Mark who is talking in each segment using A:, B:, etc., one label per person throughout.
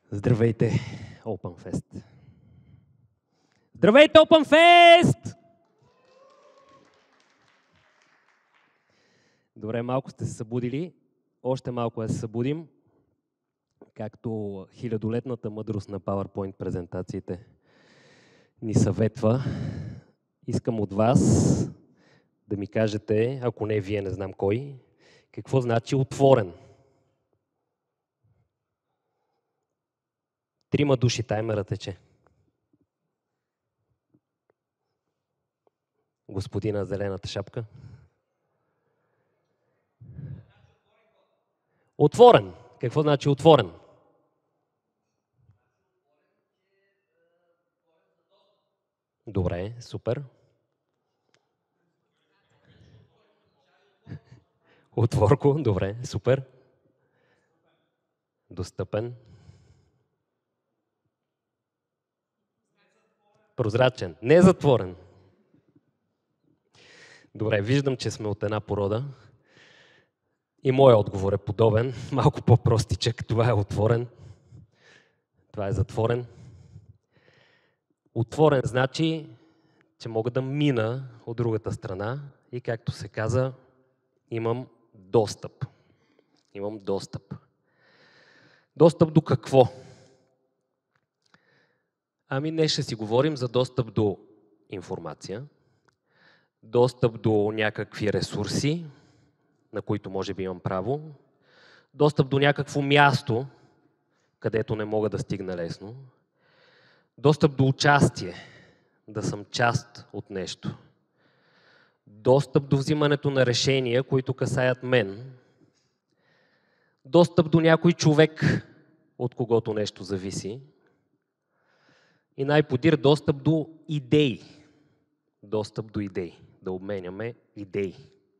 A: Здравейте, OpenFest! Здравейте, OpenFest! Добре, малко сте се събудили. Още малко да се събудим. Както хилядолетната мъдрост на PowerPoint презентациите ни съветва, искам от вас да ми кажете, ако не вие, не знам кой, какво значи отворен. 3 души, таймера тече. Господина зелената шапка. Отворен. Какво значи отворен? Добре, супер. Отворко, добре, супер. Достъпен. Прозрачен. Не затворен. Добре, виждам, че сме от една порода. И моят отговор е подобен. Малко по-простичък. Това е отворен. Това е затворен. Отворен значи, че мога да мина от другата страна и, както се каза, имам достъп. Имам достъп. Достъп до какво? Ами днес ще си говорим за достъп до информация, достъп до някакви ресурси, на които може би имам право, достъп до някакво място, където не мога да стигна лесно, достъп до участие, да съм част от нещо, достъп до взимането на решения, които касаят мен, достъп до някой човек, от когото нещо зависи, и най-подир достъп до идеи. Достъп до идеи. Да обменяме идеи.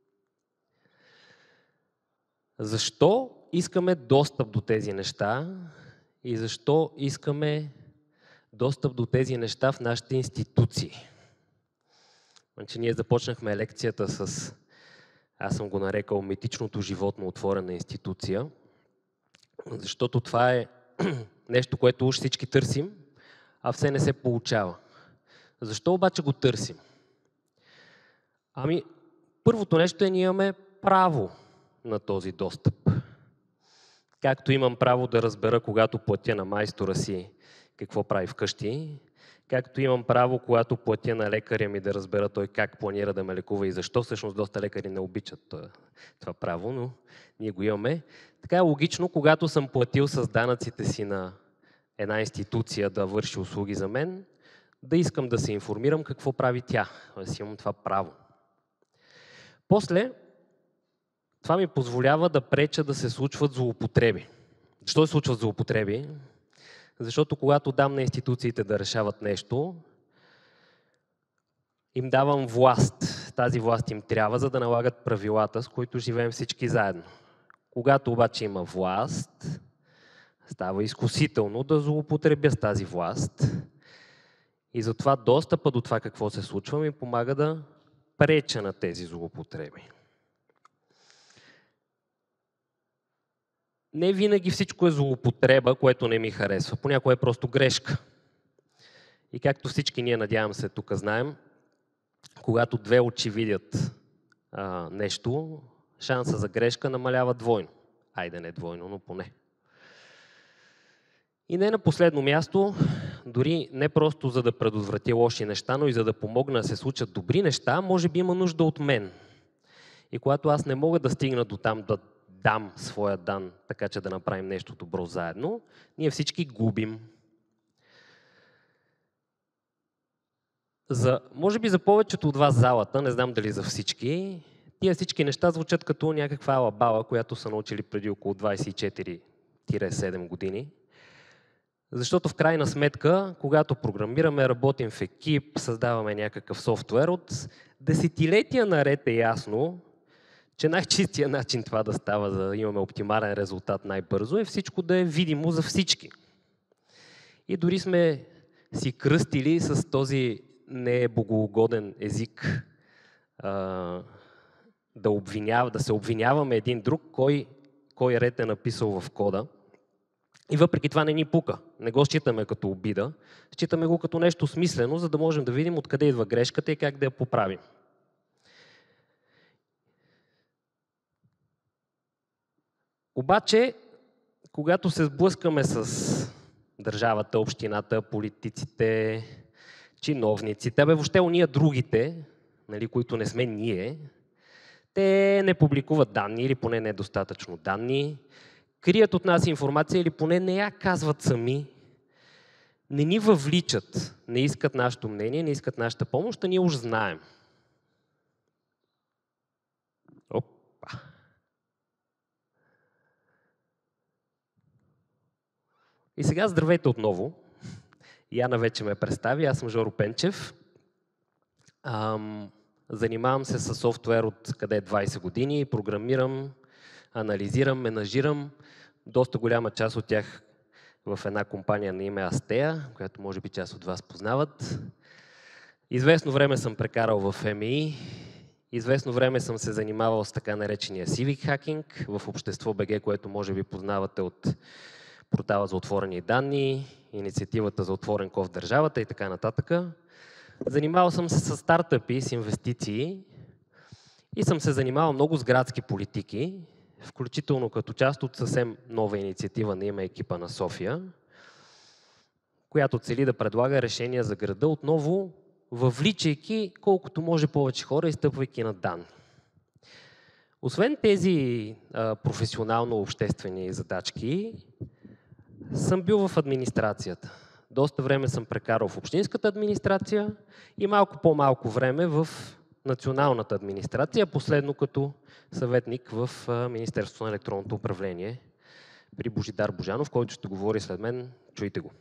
A: Защо искаме достъп до тези неща и защо искаме достъп до тези неща в нашите институции? Значи ние започнахме лекцията с, аз съм го нарекал, митичното животно отворена институция, защото това е нещо, което уж всички търсим, а все не се получава. Защо обаче го търсим? Ами, първото нещо е, ние имаме право на този достъп. Както имам право да разбера, когато платя на майстора си какво прави вкъщи, както имам право, когато платя на лекаря ми, да разбера той как планира да ме лекува и защо. Всъщност доста лекари не обичат това право, но ние го имаме. Така е логично, когато съм платил с данъците си на една институция да върши услуги за мен, да искам да се информирам какво прави тя. Да си имам това право. После, това ми позволява да преча да се случват злоупотреби. Защо се случват злоупотреби? Защото когато дам на институциите да решават нещо, им давам власт. Тази власт им трябва, за да налагат правилата, с които живеем всички заедно. Когато обаче има власт, става изкусително да злоупотребя с тази власт. И затова достъпа до това какво се случва ми помага да преча на тези злоупотреби. Не винаги всичко е злоупотреба, което не ми харесва. Понякога е просто грешка. И както всички ние, надявам се, тук знаем, когато две очи видят нещо, шанса за грешка намалява двойно. Айде не двойно, но поне. И не на последно място, дори не просто за да предотвратя лоши неща, но и за да помогна да се случат добри неща, може би има нужда от мен. И когато аз не мога да стигна до там да дам своя дан, така че да направим нещо добро заедно, ние всички губим. Може би за повечето от вас залата, не знам дали за всички, тия всички неща звучат като някаква алабала, която са научили преди около 24-7 години. Защото в крайна сметка, когато програмираме, работим в екип, създаваме някакъв софтуер, от десетилетия наред е ясно, че най-чистият начин това да става, за да имаме оптимален резултат най-бързо, е всичко да е видимо за всички. И дори сме си кръстили с този небогоугоден език да се обвиняваме един друг, кой ред е написал в кода. И въпреки това не ни пука. Не го считаме като обида, считаме го като нещо смислено, за да можем да видим откъде идва грешката и как да я поправим. Обаче, когато се сблъскаме с държавата, общината, политиците, чиновниците, въобще уния другите, нали, които не сме ние, те не публикуват данни или поне недостатъчно данни, крият от нас информация или поне не я казват сами, не ни въвличат, не искат нашето мнение, не искат нашата помощ, а ние уж знаем. Опа! И сега здравейте отново. Яна вече ме представи, аз съм Жоро Пенчев. Занимавам се с софтуер от къде 20 години, програмирам, анализирам, менажирам. Доста голяма част от тях в една компания на име Астея, която може би част от вас познават. Известно време съм прекарал в МИ, известно време съм се занимавал с така наречения Civic Hacking в Общество БГ, което може би познавате от портала за отворени данни, инициативата за отворен код в държавата и така нататък. Занимавал съм се с стартъпи, с инвестиции и съм се занимавал много с градски политики, включително като част от съвсем нова инициатива на име Екипа на София, която цели да предлага решения за града, отново въвличайки колкото може повече хора и стъпвайки на данни. Освен тези професионално-обществени задачки, съм бил в администрацията. Доста време съм прекарал в общинската администрация и малко по-малко време в националната администрация, последно като съветник в Министерството на електронното управление при Божидар Божанов, който ще говори след мен. Чуйте го.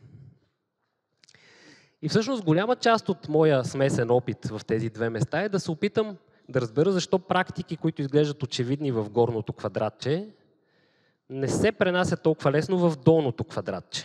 A: И всъщност голяма част от моя смесен опит в тези две места е да се опитам да разбера защо практики, които изглеждат очевидни в горното квадратче, не се пренасят толкова лесно в долното квадратче.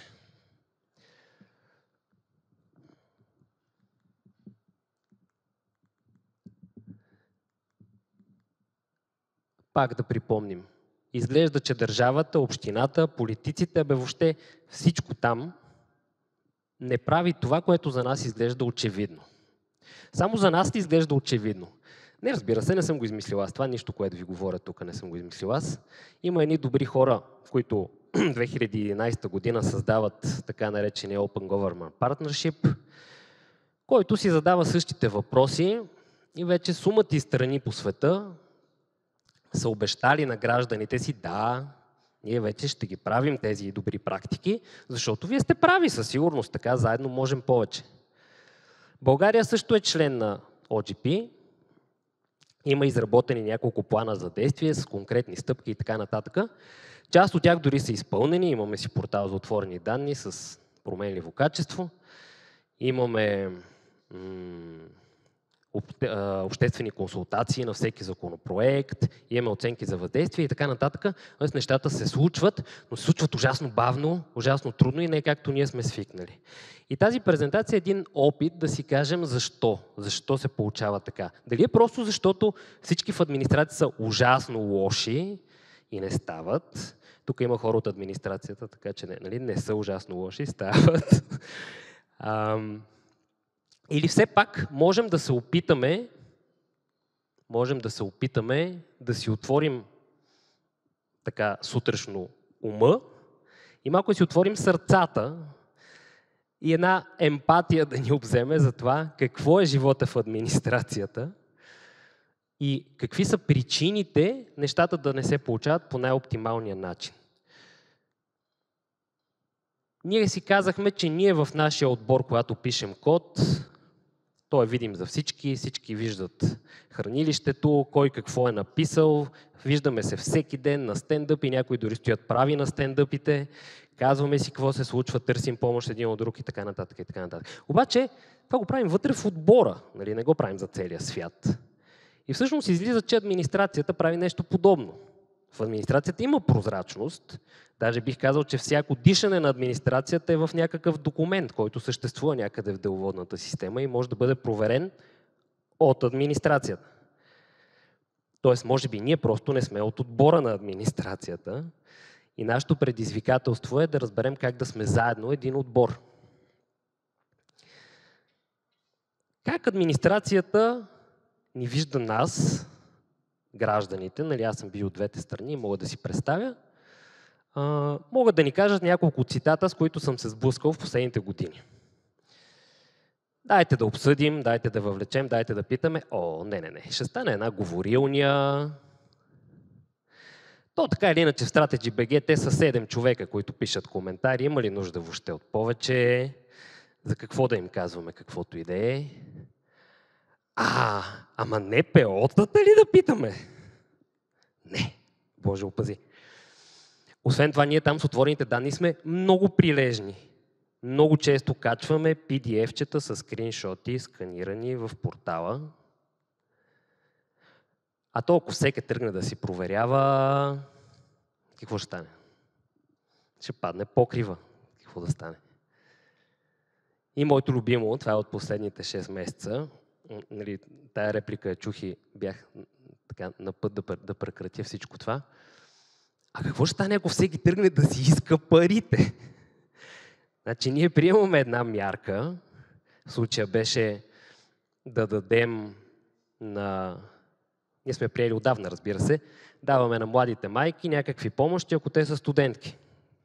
A: Пак да припомним. Изглежда, че държавата, общината, политиците, въобще всичко там не прави това, което за нас изглежда очевидно. Само за нас изглежда очевидно. Не, разбира се, не съм го измислил аз. Това нищо, което ви говоря тук, не съм го измислил аз. Има едни добри хора, които 2011 година създават така наречения Open Government Partnership, който си задава същите въпроси и вече сумата и страни по света са обещали на гражданите си, да, ние вече ще ги правим тези добри практики, защото вие сте прави със сигурност, така заедно можем повече. България също е член на OGP, има изработени няколко плана за действие с конкретни стъпки и така нататък. Част от тях дори са изпълнени, имаме си портал за отворени данни с променливо качество, имаме обществени консултации на всеки законопроект, имаме оценки за въздействие и така нататък. Тоест нещата се случват, но се случват ужасно бавно, ужасно трудно и не както ние сме свикнали. И тази презентация е един опит да си кажем защо. Защо се получава така. Дали е просто защото всички в администрацията са ужасно лоши и не стават. Тук има хора от администрацията, така че не са ужасно лоши, стават. Или все пак можем да се опитаме да си отворим така сутрешно ума и малко да си отворим сърцата и една емпатия да ни обземе за това какво е живота в администрацията и какви са причините нещата да не се получават по най-оптималния начин. Ние си казахме, че ние в нашия отбор, когато пишем код, той е видим за всички, всички виждат хранилището, кой какво е написал, виждаме се всеки ден на стендъп и някои дори стоят прави на стендъпите, казваме си какво се случва, търсим помощ един от друг и така нататък. И така нататък. Обаче това го правим вътре в отбора, нали? Не го правим за целия свят. И всъщност излиза, че администрацията прави нещо подобно. В администрацията има прозрачност, даже бих казал, че всяко дишане на администрацията е в някакъв документ, който съществува някъде в деловодната система и може да бъде проверен от администрацията. Тоест, може би ние просто не сме от отбора на администрацията И нашето предизвикателство е да разберем как да сме заедно един отбор. Как администрацията ни вижда нас, гражданите, нали, аз съм бил от двете страни, мога да си представя, могат да ни кажат няколко цитата, с които съм се сблъскал в последните години. Дайте да обсъдим, дайте да въвлечем, дайте да питаме. Не. Ще стане една говорилня. То така или иначе в Strategy BG те са 7 човека, които пишат коментари. Има ли нужда въобще от повече? За какво да им казваме каквото и да е? Ама не ПО-тата ли да питаме? Не, Боже опази. Освен това, ние там с отворените данни сме много прилежни. Много често качваме PDF-чета с скриншоти, сканирани в портала. А то, ако всеки тръгне да си проверява, какво ще стане? Ще падне покрива. Какво да стане? И моето любимо, това е от последните 6 месеца, нали, тая реплика я чух и бях така, на път да прекратя всичко това. А какво ще стане, ако всеки тръгне да си иска парите? Значи ние приемаме една мярка, в случая беше да дадем на... Ние сме приели отдавна, разбира се, даваме на младите майки някакви помощи, ако те са студентки.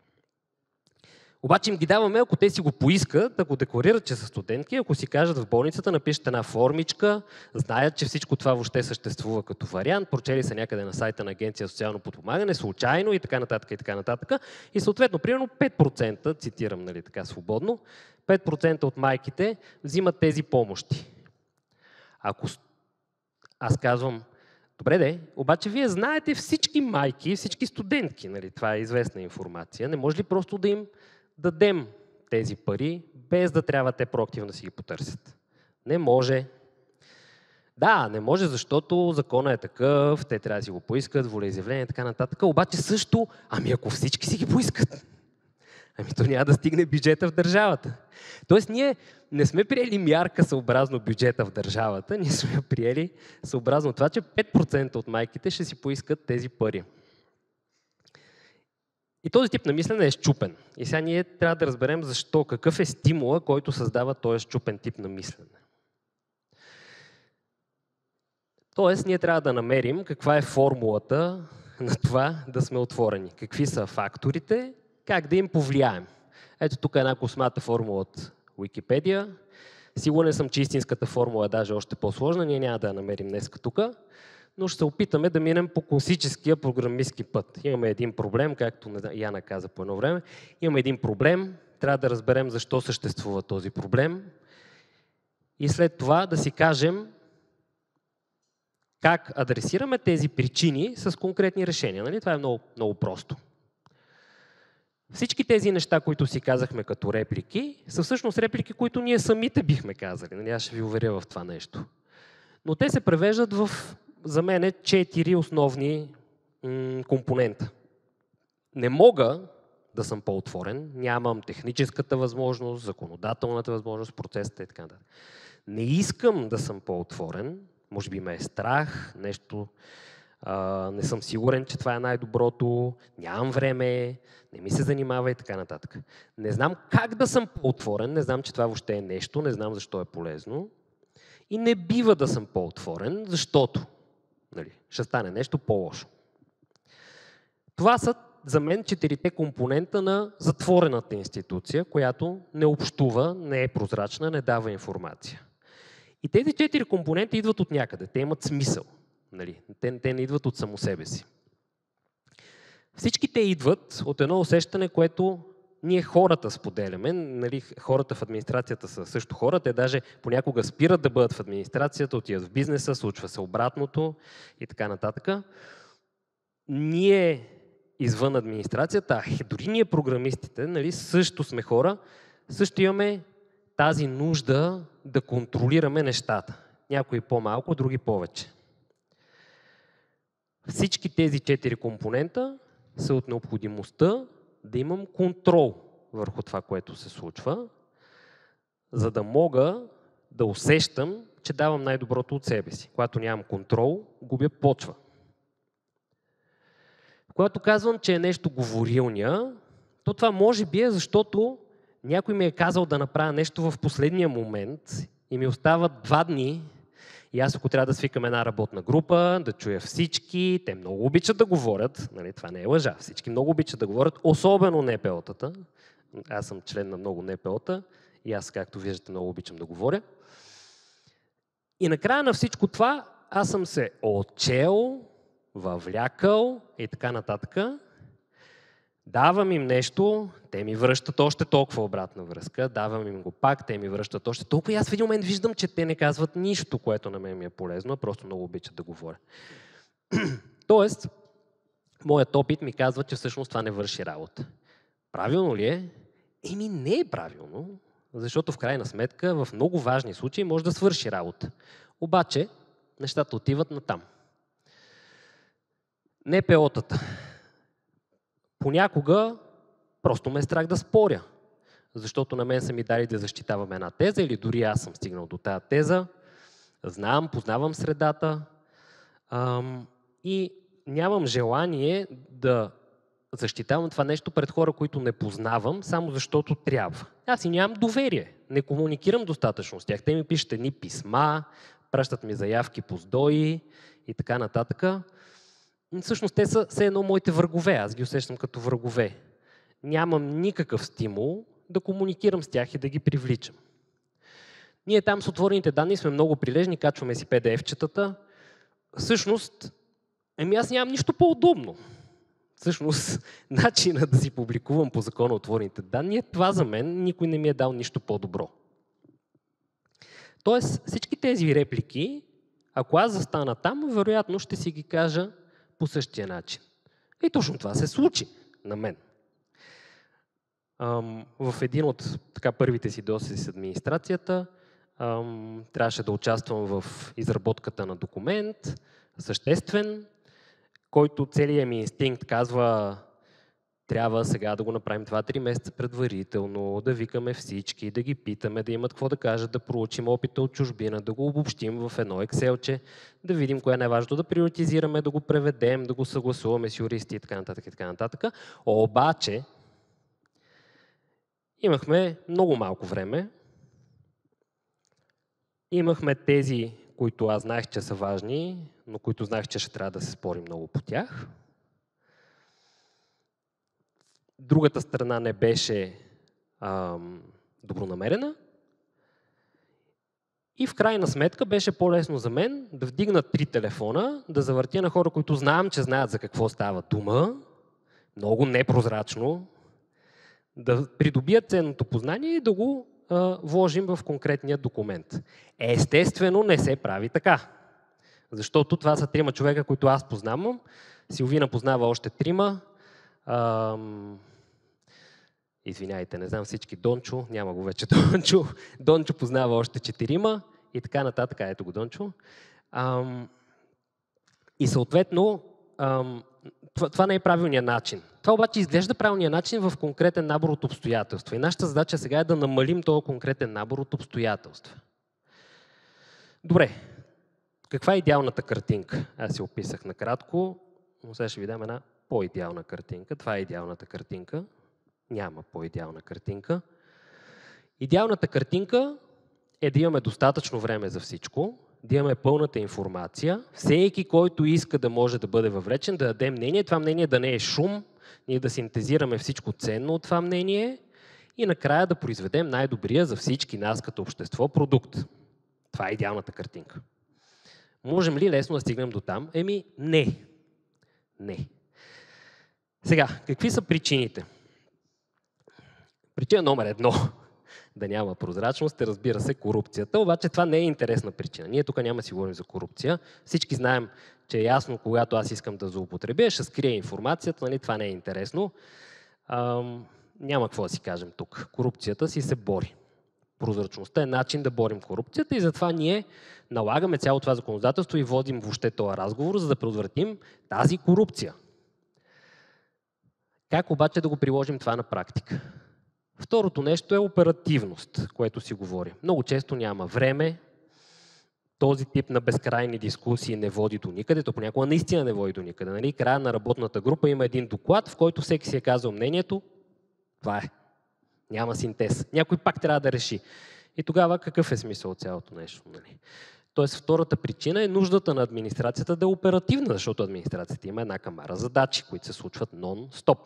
A: Обаче им ги даваме, ако те си го поискат, да го декларират, че са студентки, ако си кажат в болницата, напишат една формичка, знаят, че всичко това въобще съществува като вариант, прочели са някъде на сайта на Агенция социално подпомагане, случайно и така нататък, и така нататък. И съответно, примерно 5%, цитирам, нали, така свободно, 5% от майките взимат тези помощи. Ако аз казвам, добре де, обаче вие знаете всички майки, всички студентки, нали, това е известна информация, не може ли просто да им дадем тези пари, без да трябва те проактивно да си ги потърсят? Не може. Да, не може, защото законът е такъв, те трябва да си го поискат, волеизявление и така нататък, обаче също, ако всички си ги поискат, то няма да стигне бюджета в държавата. Тоест ние не сме приели мярка съобразно бюджета в държавата, ние сме приели съобразно това, че 5% от майките ще си поискат тези пари. И този тип на мислене е счупен. И сега ние трябва да разберем защо, какъв е стимула, който създава този счупен тип на мислене. Тоест, ние трябва да намерим каква е формулата на това да сме отворени. Какви са факторите, как да им повлияем. Ето тук е една космата формула от Википедия. Сигурен съм, че истинската формула е даже още по-сложна. Ние няма да я намерим днес тук, но ще се опитаме да минем по класическия програмистски път. Имаме един проблем, както Яна каза по едно време. Имаме един проблем, трябва да разберем защо съществува този проблем и след това да си кажем как адресираме тези причини с конкретни решения. Нали? Това е много, много просто. Всички тези неща, които си казахме като реплики, са всъщност реплики, които ние самите бихме казали. Нали? Аз ще ви уверя в това нещо. Но те се превеждат в, за мен, 4 основни компонента. Не мога да съм по-отворен, нямам техническата възможност, законодателната възможност, процесите и така нататък. Не искам да съм по-отворен, може би ме е страх, нещо, не съм сигурен, че това е най-доброто, нямам време, не ми се занимава и така нататък. Не знам как да съм по-отворен, не знам, че това въобще е нещо, не знам защо е полезно и не бива да съм по-отворен, защото ще стане нещо по-лошо. Това са за мен 4 компонента на затворената институция, която не общува, не е прозрачна, не дава информация. И тези 4 компонента идват от някъде, те имат смисъл. Нали? Те не идват от само себе си. Всички те идват от едно усещане, което ние хората споделяме. Нали? Хората в администрацията са също хора, те даже понякога спират да бъдат в администрацията, отиват в бизнеса, случва се обратното и така нататък. Ние извън администрацията, дори ние програмистите, нали, също сме хора, също имаме тази нужда да контролираме нещата. Някои по-малко, други повече. Всички тези 4 компонента са от необходимостта да имам контрол върху това, което се случва, за да мога да усещам, че давам най-доброто от себе си. Когато нямам контрол, губя почва. Когато казвам, че е нещо говорилня, то това може би е защото някой ми е казал да направя нещо в последния момент и ми остават 2 дни и аз ако трябва да свикам една работна група, да чуя всички, те много обичат да говорят, нали, това не е лъжа, всички много обичат да говорят, особено НПО-тата. Аз съм член на много НПО-та и аз, както виждате, много обичам да говоря. И накрая на всичко това аз съм се отчел, въвлякал и така нататък. Давам им нещо, те ми връщат още толкова обратна връзка, давам им го пак, те ми връщат още толкова и аз в един момент виждам, че те не казват нищо, което на мен ми е полезно, а просто много обичат да говоря. Тоест, моят опит ми казва, че всъщност това не върши работа. Правилно ли е? Еми не е правилно, защото в крайна сметка в много важни случаи може да свърши работа. Обаче, нещата отиват натам. НПО-тата. Понякога просто ме е страх да споря, защото на мен са ми дали да защитавам една теза или дори аз съм стигнал до тази теза, знам, познавам средата и нямам желание да защитавам това нещо пред хора, които не познавам, само защото трябва. Аз и нямам доверие, не комуникирам достатъчно с тях. Те ми пишат едни писма, пращат ми заявки по СДОИ и така нататък. Всъщност те са все едно моите врагове, аз ги усещам като врагове. Нямам никакъв стимул да комуникирам с тях и да ги привличам. Ние там с отворените данни сме много прилежни, качваме си PDF-четата. Всъщност, аз нямам нищо по-удобно. Всъщност, начинът да си публикувам по закона отворените данни е това за мен, никой не ми е дал нищо по-добро. Тоест, всички тези реплики, ако аз застана там, вероятно ще си ги кажа по същия начин. И точно това се случи на мен. В един от първите си доседи с администрацията трябваше да участвам в изработката на документ, съществен, който целият ми инстинкт казва, трябва сега да го направим 2-3 месеца предварително, да викаме всички, да ги питаме, да имат какво да кажат, да проучим опита от чужбина, да го обобщим в едно Excel-че, да видим кое е най-важно, да приоритизираме, да го преведем, да го съгласуваме с юристи и така нататък, и така нататък. Обаче, имахме много малко време. Имахме тези, които аз знаех, че са важни, но които знаех, че ще трябва да се спори много по тях. Другата страна не беше добронамерена. И в крайна сметка беше по-лесно за мен да вдигна 3 телефона, да завъртя на хора, които знам, че знаят за какво става дума, много непрозрачно, да придобият ценното познание и да го вложим в конкретния документ. Естествено не се прави така. Защото това са 3 човека, които аз познавам. Силвина познава още 3. Извиняйте, не знам всички. Дончо, няма го вече Дончо. Дончо познава още 4 и така нататък. Ето го Дончо. И съответно, това не е правилният начин. Това обаче изглежда правилният начин в конкретен набор от обстоятелства. И нашата задача сега е да намалим този конкретен набор от обстоятелства. Добре. Каква е идеалната картинка? Аз си описах накратко, но сега ще ви дам една по-идеална картинка. Това е идеалната картинка. Няма по-идеална картинка. Идеалната картинка е да имаме достатъчно време за всичко, да имаме пълната информация, всеки, който иска да може да бъде въвлечен, да даде мнение, това мнение да не е шум, ние да синтезираме всичко ценно от това мнение и накрая да произведем най-добрия за всички нас като общество продукт. Това е идеалната картинка. Можем ли лесно да стигнем до там? Не. Не. Сега, какви са причините? Причина номер 1 да няма прозрачност е, разбира се, корупцията. Обаче това не е интересна причина. Ние тук няма да си говорим за корупция. Всички знаем, че е ясно, когато аз искам да злоупотребя, ще скрия информацията, нали? Това не е интересно. Няма какво да си кажем тук. Корупцията си се бори. Прозрачността е начин да борим корупцията и затова ние налагаме цялото това законодателство и водим въобще този разговор, за да предотвратим тази корупция. Как обаче да го приложим това на практика? Второто нещо е оперативност, което си говори. Много често няма време, този тип на безкрайни дискусии не води до никъде, то понякога наистина не води до никъде. Нали? Края на работната група има един доклад, в който всеки си е казал мнението, това е. Няма синтез. Някой пак трябва да реши. И тогава какъв е смисъл от цялото нещо? Нали? Тоест втората причина е нуждата на администрацията да е оперативна, защото администрацията има една камара задачи, които се случват нон-стоп.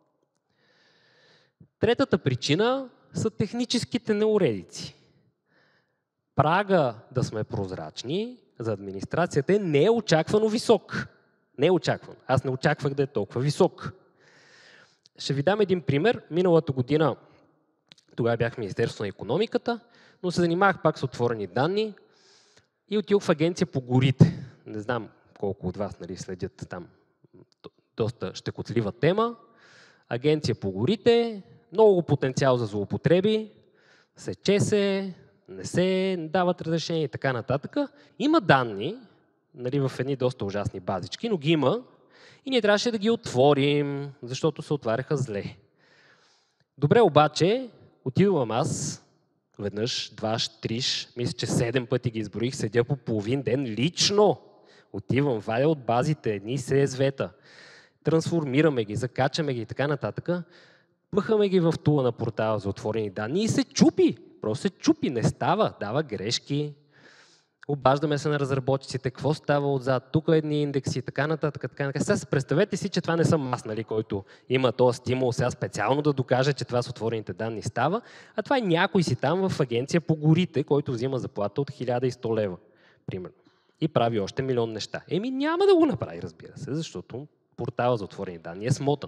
A: Третата причина са техническите неуредици. Прага да сме прозрачни за администрацията не е очаквано висок. Не е очаквано. Аз не очаквах да е толкова висок. Ще ви дам един пример. Миналата година, тогава бях в Министерството на икономиката, но се занимавах пак с отворени данни и отидох в Агенция по горите. Не знам колко от вас следят там доста щекотлива тема. Агенция по горите, много потенциал за злоупотреби, сече се, не се дават разрешения и така нататък. Има данни, в едни доста ужасни базички, но ги има и ние трябваше да ги отворим, защото се отваряха зле. Добре, обаче, отидвам аз веднъж, дваш, триш, мисля, че 7 пъти ги изброих, седя по половин ден лично. Отивам, вадя от базите, едни CSV-та, трансформираме ги, закачаме ги и така нататък. Пъхаме ги в тула на портала за отворени данни и се чупи. Просто се чупи, не става, дава грешки. Обаждаме се на разработчиците, какво става отзад, тук едни индекси, така нататък. Сега представете си, че това не съм аз, който има този стимул сега специално да докаже, че това с отворените данни става, а това е някой си там в Агенция по горите, който взима заплата от 1100 лева, примерно. И прави още милион неща. Няма да го направи, разбира се, защото портала за отворени данни е смотан.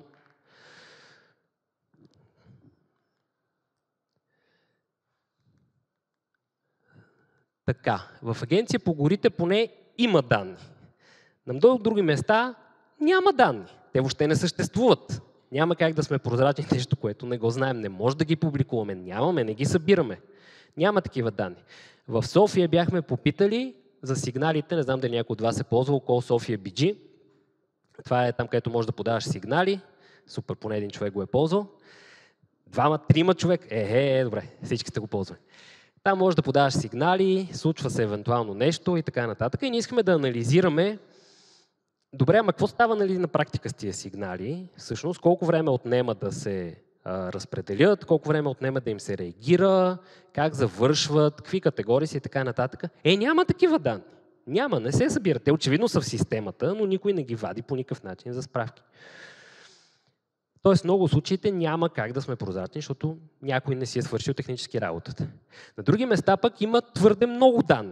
A: Така, в Агенция по горите поне има данни. На много други места няма данни. Те въобще не съществуват. Няма как да сме прозрачни нещо, което не го знаем. Не може да ги публикуваме. Нямаме, не ги събираме. Няма такива данни. В София бяхме попитали за сигналите, не знам дали някой от вас е ползвал Call Sofia BG. Това е там, където можеш да подаваш сигнали. Супер, поне един човек го е ползвал. 2-3 човек. Добре, всички сте го ползвали. Там може да подаваш сигнали, случва се евентуално нещо и така нататък. И ние искаме да анализираме, добре, ама какво става на практика с тия сигнали? Всъщност, колко време отнема да се разпределят, колко време отнема да им се реагира, как завършват, какви категории си и така нататък. Няма такива данни. Няма, не се събират. Те очевидно са в системата, но никой не ги вади по никакъв начин за справки. Тоест, в много случаите няма как да сме прозрачни, защото някой не си е свършил технически работата. На други места пък има твърде много данни.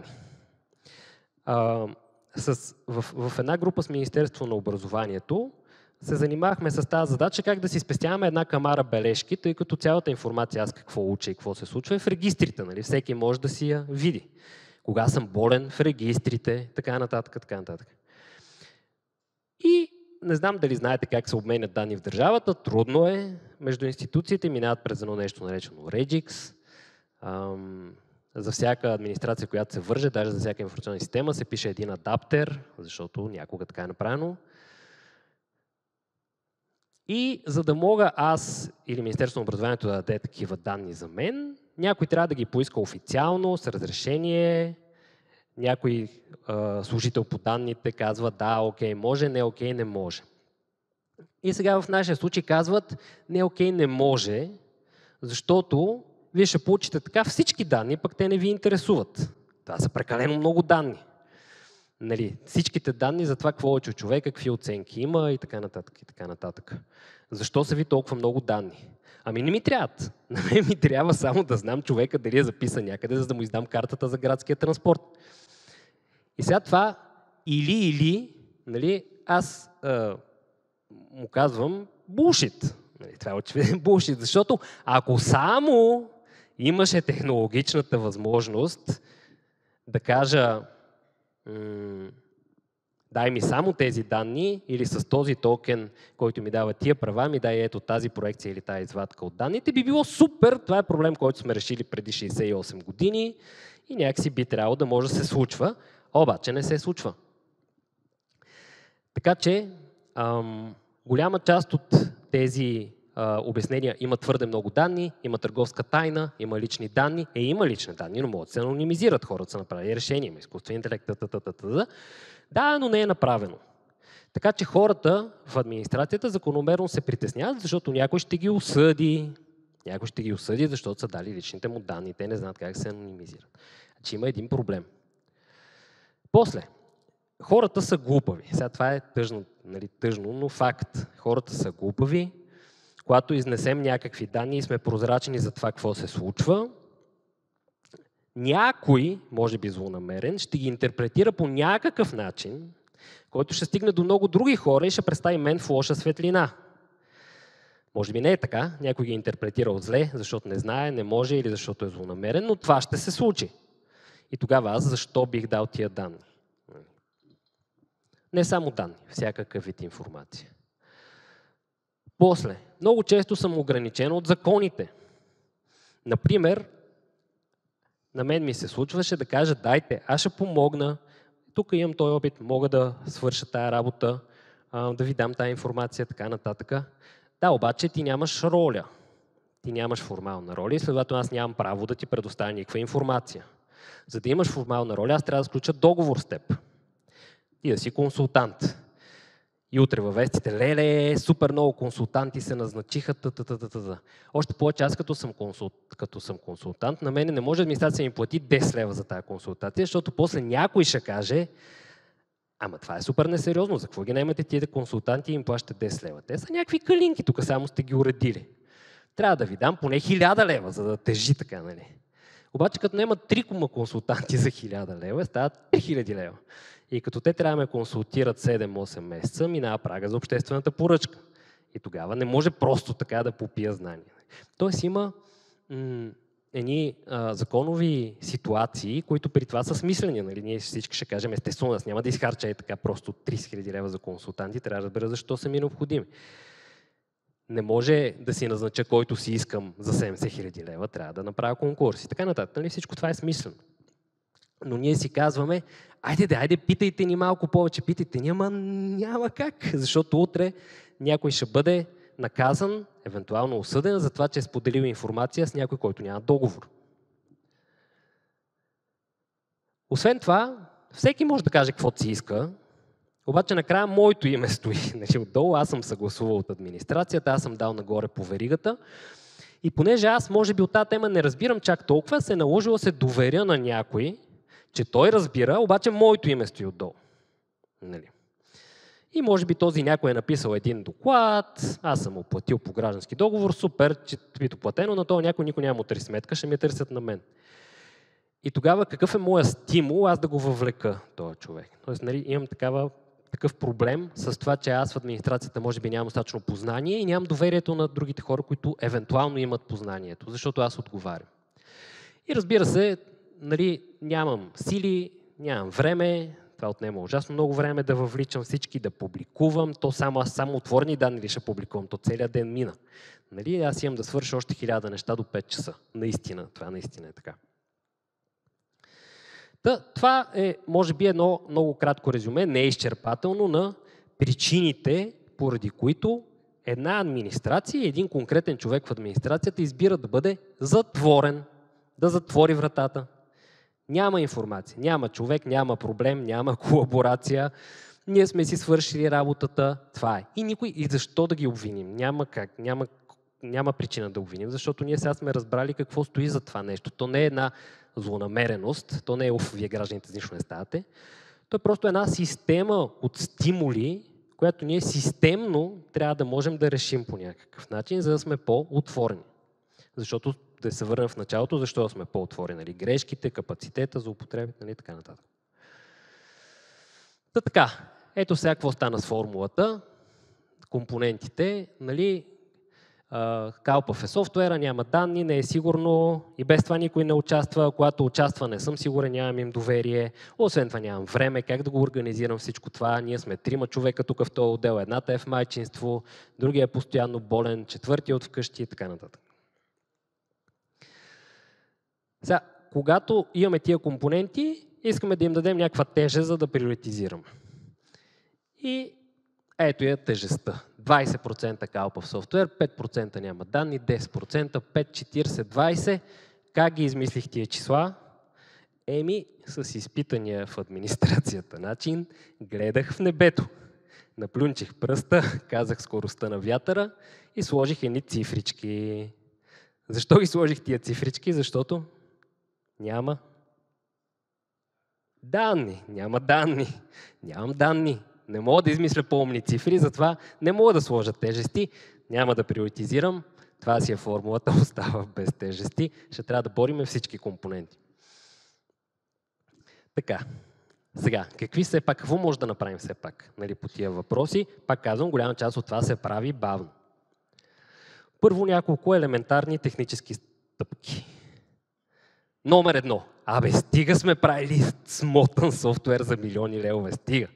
A: В една група с Министерство на образованието се занимавахме с тази задача как да си спестяваме една камара бележки, тъй като цялата информация, аз какво уча и какво се случва, е в регистрите. Нали? Всеки може да си я види. Кога съм болен, в регистрите, така нататък, така нататък. И не знам дали знаете как се обменят данни в държавата. Трудно е. Между институциите минават през едно нещо наречено Regix. За всяка администрация, която се върже, даже за всяка информационна система, се пише един адаптер, защото някога така е направено. И за да мога аз или Министерството на образованието да даде такива данни за мен, някой трябва да ги поиска официално, с разрешение. Някой служител по данните казва да, окей, може, не, окей, не може. И сега в нашия случай казват не, окей, не може, защото вие ще получите така всички данни, пък те не ви интересуват. Това са прекалено много данни. Нали, всичките данни за това какво учи човека, какви оценки има и така нататък. И така нататък. Защо са ви толкова много данни? Ами не ми трябват. На мен ми трябва само да знам човека дали е записан някъде, за да му издам картата за градския транспорт. И сега това или, нали, аз му казвам булшит. Нали, това е очевиден булшит, защото ако само имаше технологичната възможност да кажа дай ми само тези данни или с този токен, който ми дава тия права, ми дай ето тази проекция или тази извадка от данните, би било супер. Това е проблем, който сме решили преди 68 години и някакси би трябвало да може да се случва, обаче не се случва. Така че голяма част от тези обяснения. Има твърде много данни, има търговска тайна, има лични данни. Има лични данни, но могат да се анонимизират. Хората са направили решения, има изкуствен интелект, Да, но не е направено. Така че хората в администрацията закономерно се притесняват, защото някой ще ги осъди. Някой ще ги осъди, защото са дали личните му данни. Те не знаят как се анонимизират. Значи има един проблем. После, хората са глупави. Сега това е тъжно, тъжно, но факт. Хората са глупави. Когато изнесем някакви данни и сме прозрачни за това какво се случва, някой, може би злонамерен, ще ги интерпретира по някакъв начин, който ще стигне до много други хора и ще представи мен в лоша светлина. Може би не е така, някой ги е интерпретирал зле, защото не знае, не може или защото е злонамерен, но това ще се случи. И тогава аз защо бих дал тия данни? Не само данни, всякакъв вид информация. После, много често съм ограничен от законите. Например, на мен ми се случваше да кажа, дайте, аз ще помогна, тук имам този опит, мога да свърша тая работа, да ви дам тая информация, така нататък. Да, обаче ти нямаш роля. Ти нямаш формална роля и следователно аз нямам право да ти предоставя никаква информация. За да имаш формална роля, аз трябва да сключа договор с теб. Ти да си консултант. И утре във вестите, леле, супер много консултанти се назначиха. Още повече аз като съм консултант, на мен не може администрация да ми плати 10 лева за тази консултация, защото после някой ще каже, ама това е супер несериозно, за какво ги наемате тия консултанти и им плащате 10 лева? Те са някакви калинки, тук само сте ги уредили. Трябва да ви дам поне 1000 лева, за да тежи така, нали? Обаче като наемат 3 консултанти за 1000 лева, стават 3000 лева. И като те трябва да ме консултират 7-8 месеца, минава прага за обществената поръчка. И тогава не може просто така да попия знания. Тоест има едни законови ситуации, които при това са смислени. Нали? Ние всички ще кажем, естествено, аз няма да изхарча така просто 30 000 лева за консултанти, трябва да разбера защо са ми необходими. Не може да си назнача който си искам за 70 000 лева, трябва да направя конкурс и така нататък. Нали? Всичко това е смислено. Но ние си казваме, айде, питайте ни малко повече, питайте ни, ама няма как, защото утре някой ще бъде наказан, евентуално осъден за това, че е споделил информация с някой, който няма договор. Освен това, всеки може да каже каквото си иска, обаче накрая моето име стои. Отдолу аз съм съгласувал от администрацията, аз съм дал нагоре по веригата и понеже аз може би от тази тема не разбирам чак толкова, се е наложило да се доверя на някой, че той разбира, обаче моето име стои отдолу. Нали? И може би този някой е написал един доклад, аз съм оплатил по граждански договор, супер, че ви платено, на този някой никой няма търси сметка, ще ми търсят на мен. И тогава какъв е моя стимул аз да го въвлека този човек? Тоест, нали, имам такъв проблем с това, че аз в администрацията може би нямам достатъчно познание и нямам доверието на другите хора, които евентуално имат познанието, защото аз отговарям. И разбира се, нали, нямам сили, нямам време, това отнема ужасно много време да въвличам всички, да публикувам, то аз само отворени данни ли ще публикувам, то целият ден мина. Нали, аз имам да свърша още 1000 неща до 5 часа. Наистина, това наистина е така. Това е, може би, едно много кратко резюме, не е изчерпателно, на причините, поради които една администрация, един конкретен човек в администрацията избира да бъде затворен, да затвори вратата. Няма информация, няма човек, няма проблем, няма колаборация. Ние сме си свършили работата, това е. И защо да ги обвиним? Няма как, няма причина да обвиним, защото ние сега сме разбрали какво стои за това нещо. То не е една злонамереност, то не е вие гражданите нищо не ставате. То е просто една система от стимули, която ние системно трябва да можем да решим по някакъв начин, за да сме по-отворени. Защото да се върнем в началото, защо сме по-отворени. Нали? Грешките, капацитета за употребите, нали? Така нататък. Така, ето сега какво стана с формулата. Компонентите, нали, калпав е софтуера, няма данни, не е сигурно и без това никой не участва. Когато участва, не съм сигурен, нямам им доверие. Освен това нямам време, как да го организирам всичко това. Ние сме 3 човека тук в този отдел, едната е в майчинство, другия е постоянно болен, 4-ти от вкъщи и така нататък. Сега, когато имаме тия компоненти, искаме да им дадем някаква тежест, за да приоритизираме. И Ето я тежестта. 20% калпав софтуер, 5% няма данни, 10%, 5, 40, 20. Как ги измислих тия числа? С изпитания в администрацията начин гледах в небето. Наплюнчих пръста, казах скоростта на вятъра и сложих едни цифрички. Защо ги сложих тия цифрички? Защото няма данни. Няма данни. Нямам данни. Не мога да измисля по-умни цифри, затова не мога да сложа тежести. Няма да приоритизирам. Това си е формулата, остава без тежести. Ще трябва да борим всички компоненти. Така. Сега, какво може да направим все пак по тия въпроси? Пак казвам, голяма част от това се прави бавно. Първо няколко елементарни технически стъпки. Номер 1. Стига сме правили смотан софтуер за милиони левове.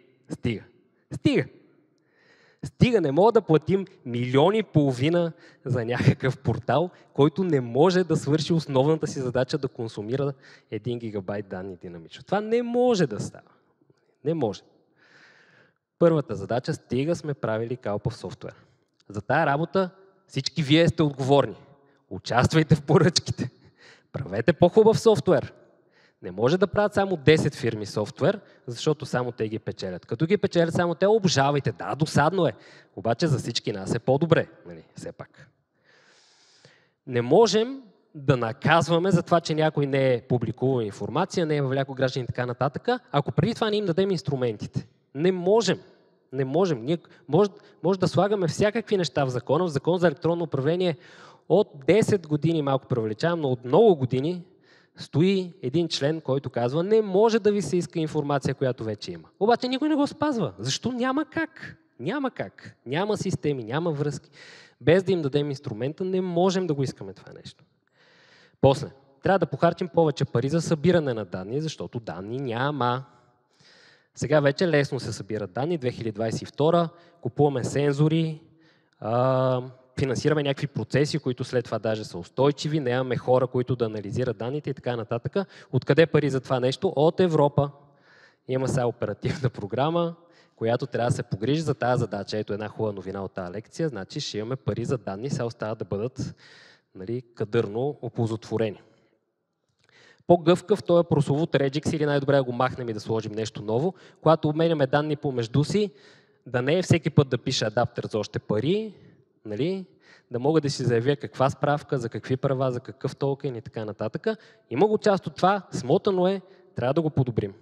A: Стига, не мога да платим милиони и половина за някакъв портал, който не може да свърши основната си задача да консумира 1 гигабайт данни динамично. Това не може да става. Не може. Първата задача, стига сме правили калпав софтуер. За тая работа всички вие сте отговорни. Участвайте в поръчките. Правете по-хубав софтуер. Не може да правят само 10 фирми софтуер, защото само те ги печелят. Като ги печелят само те, обжалвайте. Да, досадно е. Обаче за всички нас е по-добре. Все пак. Не можем да наказваме за това, че някой не е публикувал информация, не е въвляко граждани и така нататък, ако преди това не им дадем инструментите. Не можем. Ние може да слагаме всякакви неща в закона. В закон за електронно управление от 10 години, малко преувеличавам, но от много години стои един член, който казва, не може да ви се иска информация, която вече има. Обаче никой не го спазва. Защо? Няма как. Няма системи, няма връзки. Без да им дадем инструмента, не можем да го искаме това нещо. После, трябва да похарчим повече пари за събиране на данни, защото данни няма. Сега вече лесно се събират данни. 2022 купуваме сензори, финансираме някакви процеси, които след това даже са устойчиви, не имаме хора, които да анализират данните и така нататък. Откъде пари за това нещо? От Европа. Има сега оперативна програма, която трябва да се погрижи за тази задача. Ето една хубава новина от тази лекция, значи ще имаме пари за данни, сега остава да бъдат кадърно оползотворени. По-гъвкав той е прословут Regix или най-добре да го махнем и да сложим нещо ново, когато обменяме данни помежду си, да не е всеки път да пише адаптер за още пари, да мога да си заявя каква справка, за какви права, за какъв токен и така нататък. Има го част от това, смотано е, трябва да го подобрим.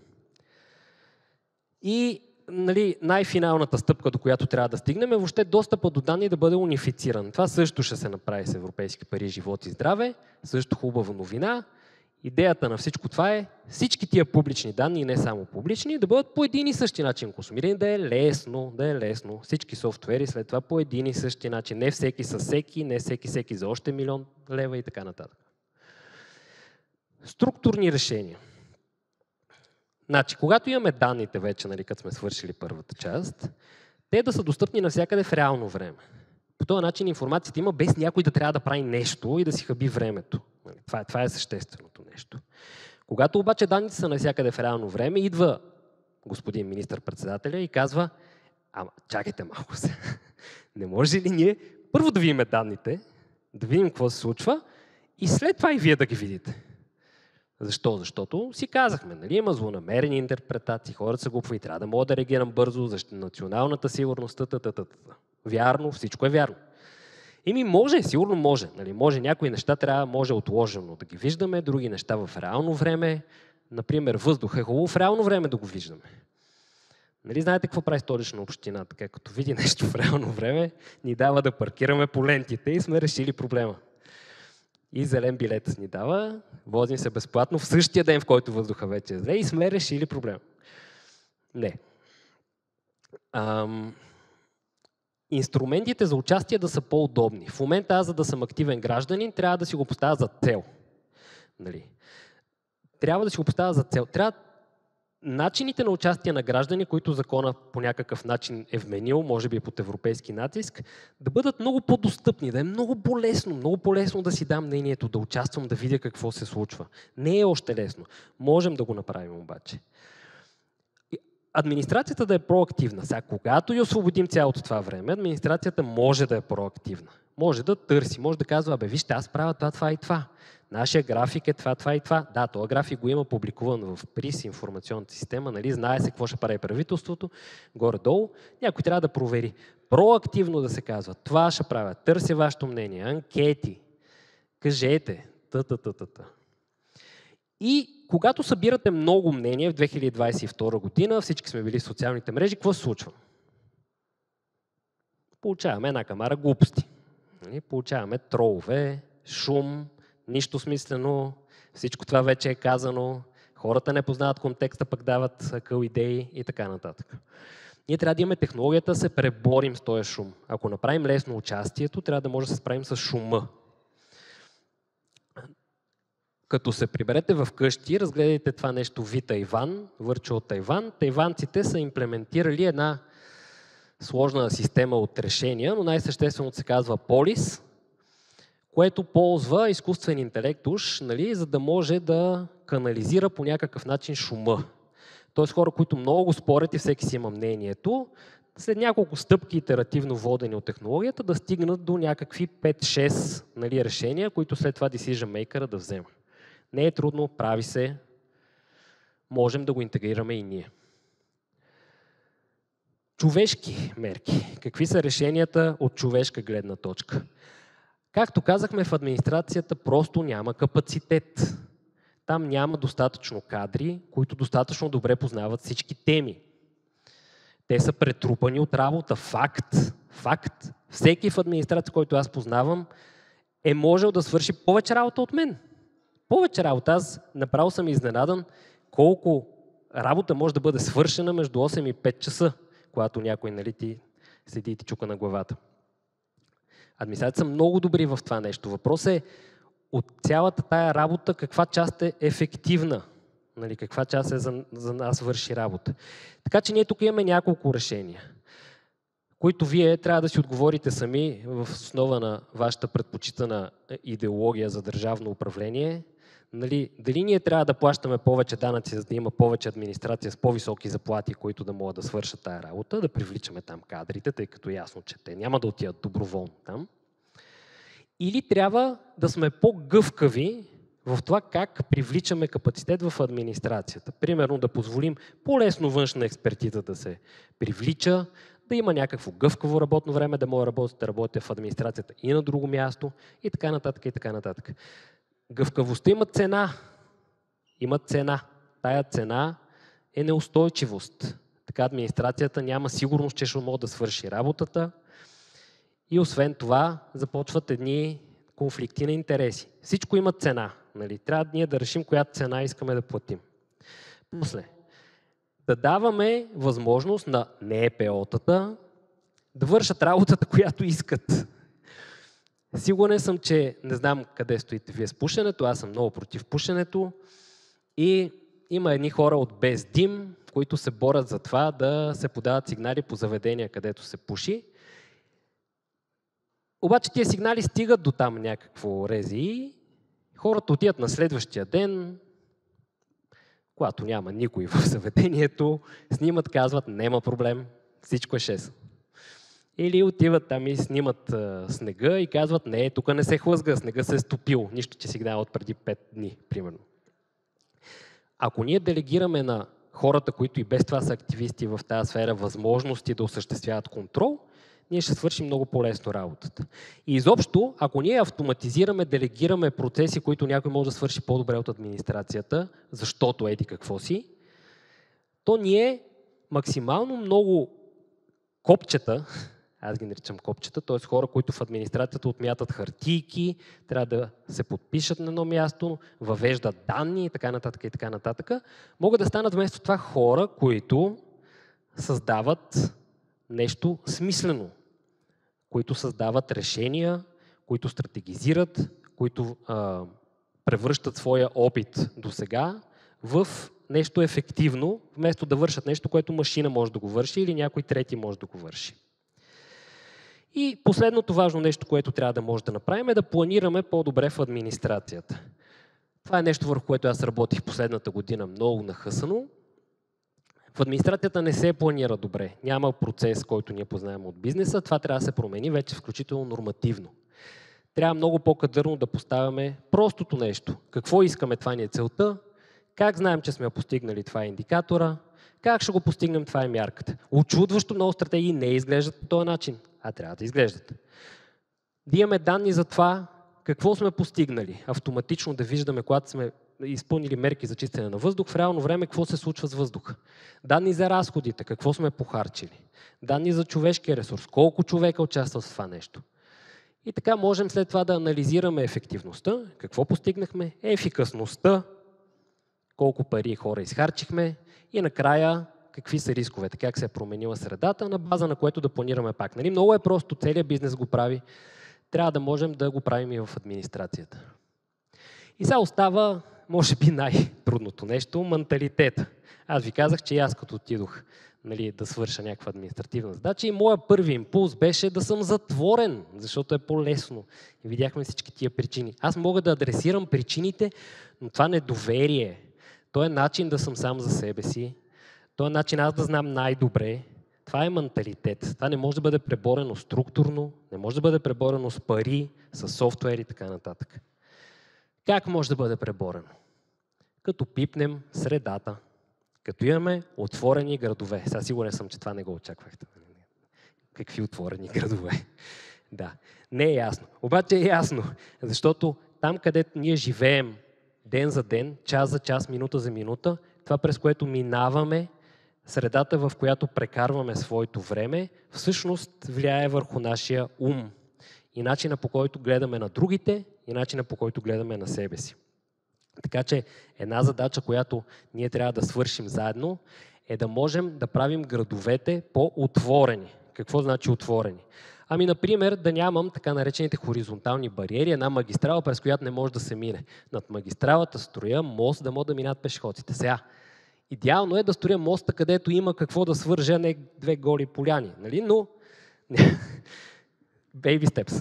A: И най-финалната стъпка, до която трябва да стигнем, е въобще достъпа до данни да бъде унифициран. Това също ще се направи с европейски пари, живот и здраве, също хубава новина. Идеята на всичко това е всички тия публични данни, и не само публични, да бъдат по един и същи начин консумирани, да е лесно. Всички софтуери след това по един и същи начин. Не всеки със всеки, не всеки за още милион лева и така нататък. Структурни решения. Значи, когато имаме данните вече, като сме свършили първата част, те да са достъпни навсякъде в реално време. По този начин информацията има без някой да трябва да прави нещо и да си хаби времето. Това е същественото нещо. Когато обаче данните са навсякъде в реално време, идва господин министър-председателя и казва, чакайте малко се. Не може ли ние първо да видим данните, да видим какво се случва и след това и вие да ги видите? Защо? Защото си казахме, има злонамерени интерпретации, хората са глупави, трябва да мога да реагирам бързо, защото националната сигурност, Вярно, всичко е вярно. Сигурно може. Може някои неща може отложено да ги виждаме, други неща в реално време. Например, въздух е хубаво в реално време да го виждаме. Знаете какво прави Столична община? Така, като види нещо в реално време, ни дава да паркираме по лентите и сме решили проблема. И зелен билет ни дава, возим се безплатно в същия ден, в който въздуха вече е зле и сме решили проблема. Не. Инструментите за участие да са по-удобни. В момента аз, за да съм активен гражданин, трябва да си го поставя за цел. Трябва да си го поставя за цел. Начините на участие на граждани, които закона по някакъв начин е вменил, може би под европейски натиск, да бъдат много по-достъпни, да е много по-лесно да си дам мнението, да участвам, да видя какво се случва. Не е още лесно. Можем да го направим обаче. администрацията да е проактивна. Сега, когато я освободим цялото това време, администрацията може да е проактивна. Може да търси, може да казва, вижте, аз правя това, това и това. Нашия график е това, това и това. Да, този график го има публикуван в ПРИС, информационната система, нали, знае се какво ще прави правителството, горе-долу. Някой трябва да провери. Проактивно да се казва, това ще правя, търся вашето мнение, анкети, кажете, та. И когато събирате много мнения в 2022 година, всички сме били в социалните мрежи, какво се случва? Получаваме една камара глупости. Получаваме тролове, шум, нищо смислено, всичко това вече е казано, хората не познават контекста, пък дават акъл идеи и така нататък. Ние трябва да имаме технологията да се преборим с този шум. Ако направим лесно участието, трябва да може да се справим с шума. Като се приберете в къщи, разгледайте това нещо V-Taiwan, Virtual Taiwan. Тайванците са имплементирали една сложна система от решения, но най-същественото се казва Polis, което ползва изкуствен интелект уж, нали, за да може да канализира по някакъв начин шума. Тоест хора, които много спорят и всеки си има мнението, след няколко стъпки итеративно водени от технологията, да стигнат до някакви 5-6 нали, решения, които след това decision maker да взема. Не е трудно, прави се, можем да го интегрираме и ние. Човешки мерки. Какви са решенията от човешка гледна точка? Както казахме, в администрацията просто няма капацитет. Там няма достатъчно кадри, които достатъчно добре познават всички теми. Те са претрупани от работа. Факт. Всеки в администрация, който аз познавам, е можел да свърши повече работа от мен. Повече работа. Аз направо съм изненадан колко работа може да бъде свършена между 8 и 5 часа, когато някой нали, ти седи и ти чука на главата. Администрацията са много добри в това нещо. Въпросът е от цялата тая работа каква част е ефективна, нали, каква част е за нас върши работа. Така че ние тук имаме няколко решения, които вие трябва да си отговорите сами в основа на вашата предпочитана идеология за държавно управление. Нали, дали ние трябва да плащаме повече данъци, за да има повече администрация с по-високи заплати, които да могат да свършат тая работа, да привличаме там кадрите, тъй като ясно, че те няма да отидат доброволно там. Или трябва да сме по-гъвкави в това как привличаме капацитет в администрацията. Примерно да позволим по-лесно външна експертиза да се привлича, да има някакво гъвкаво работно време, да може да работите в администрацията и на друго място и така нататък и така нататък. Гъвкавостта има цена. Има цена. Тая цена е неустойчивост. Така администрацията няма сигурност, че ще може да свърши работата. И освен това започват едни конфликти на интереси. Всичко има цена. Нали? Трябва ние да решим коя цена искаме да платим. После, да даваме възможност на НПО-тата да вършат работата, която искат. Сигурен съм, че не знам къде стоите вие с пушенето, аз съм много против пушенето и има едни хора от Без дим, които се борят за това да се подават сигнали по заведения, където се пуши. Обаче тия сигнали стигат до там някакво рези. Хората отидат на следващия ден, когато няма никой в заведението, снимат, казват, няма проблем, всичко е 6. Или отиват там и снимат снега и казват, не, тук не се хлъзга, снега се е стопил, нищо, че сигнал от преди 5 дни, примерно. Ако ние делегираме на хората, които и без това са активисти в тази сфера, възможности да осъществяват контрол, ние ще свършим много по-лесно работата. И изобщо, ако ние автоматизираме, делегираме процеси, които някой може да свърши по-добре от администрацията, защото еди какво си, то ние максимално много копчета, аз ги наричам копчета, т.е. хора, които в администрацията отмятат хартийки, трябва да се подпишат на едно място, въвеждат данни и така нататък, могат да станат вместо това хора, които създават нещо смислено, които създават решения, които стратегизират, които превръщат своя опит до сега в нещо ефективно, вместо да вършат нещо, което машина може да го върши или някой трети може да го върши. И последното важно нещо, което трябва да може да направим, е да планираме по-добре в администрацията. Това е нещо, върху което аз работих последната година много нахъсано. В администрацията не се планира добре. Няма процес, който ние познаем от бизнеса. Това трябва да се промени вече включително нормативно. Трябва много по-кадърно да поставяме простото нещо. Какво искаме, това ни е целта, как знаем, че сме я постигнали, това е индикатора, как ще го постигнем, това е мярката. Очудващо много стратегии не изглеждат по този начин, а трябва да изглеждат. Да имаме данни за това, какво сме постигнали. Автоматично да виждаме, когато сме изпълнили мерки за чистене на въздух, в реално време какво се случва с въздуха. Данни за разходите, какво сме похарчили. Данни за човешкия ресурс, колко човека участват в това нещо. И така можем след това да анализираме ефективността, какво постигнахме, ефикасността, колко пари и хора изхарчихме и накрая какви са рисковете, как се е променила средата, на база на което да планираме пак. Нали? Много е просто, целият бизнес го прави, трябва да можем да го правим и в администрацията. И сега остава, може би, най-трудното нещо – менталитета. Аз ви казах, че и аз като отидох да свърша някаква административна задача и моя първи импулс беше да съм затворен, защото е по-лесно. И видяхме всички тия причини. Аз мога да адресирам причините, но това недоверие, то е начин да съм сам за себе си, то е начин аз да знам най-добре. Това е менталитет. Това не може да бъде преборено структурно, не може да бъде преборено с пари, с софтуер и така нататък. Как може да бъде преборено? Като пипнем средата, като имаме отворени градове. Сега сигурен съм, че това не го очаквахте. Какви отворени градове? Да, не е ясно. Обаче е ясно, защото там, където ние живеем ден за ден, час за час, минута за минута, това през което минаваме, средата, в която прекарваме своето време, всъщност влияе върху нашия ум и начина, по който гледаме на другите и начина, по който гледаме на себе си. Така че една задача, която ние трябва да свършим заедно, е да можем да правим градовете по-отворени. Какво значи отворени? Ами, например, да нямам така наречените хоризонтални бариери, една магистрала, през която не може да се мине. Над магистралата строя мост, да могат да минат пешеходците. Сега, идеално е да строя моста, където има какво да свържа, а не две голи поляни. Нали? Но baby steps.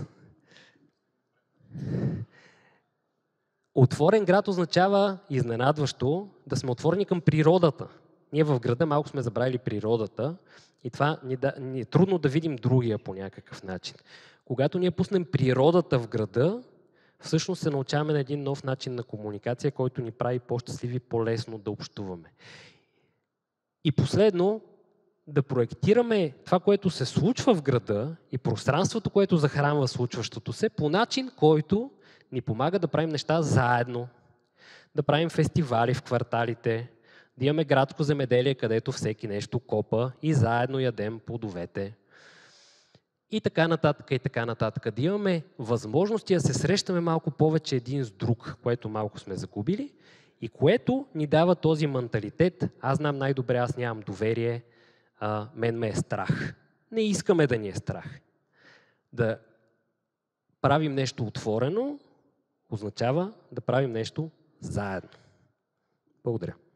A: Отворен град означава изненадващо да сме отворени към природата. Ние в града малко сме забравили природата и това ни е трудно да видим другия по някакъв начин. Когато ние пуснем природата в града, всъщност се научаваме на един нов начин на комуникация, който ни прави по-щастливи, по-лесно да общуваме. И последно, да проектираме това, което се случва в града и пространството, което захранва случващото се, по начин, който ни помага да правим неща заедно, да правим фестивали в кварталите, да имаме градско земеделие, където всеки нещо копа и заедно ядем плодовете. И така нататък, и така нататък. Да имаме възможности да се срещаме малко повече един с друг, което малко сме загубили и което ни дава този менталитет. Аз знам най-добре, аз нямам доверие, мен ме е страх. Не искаме да ни е страх. Да правим нещо отворено означава да правим нещо заедно. Благодаря.